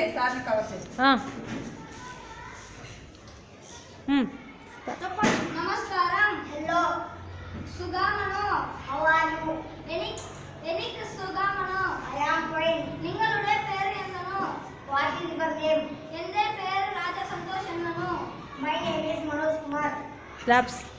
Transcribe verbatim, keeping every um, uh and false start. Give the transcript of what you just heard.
നമസ്കാരം. ഹലോ. സുഖാമാണോ? How are you? എനിക്ക് എനിക്ക് സുഖാമാണോ? I am fine. നിങ്ങളുടെ പേര് എന്താണ്? What is your name? എൻ്റെ പേര് രാജ സന്തോഷ് എന്നാണ്. My name is Manoj Kumar. Claps.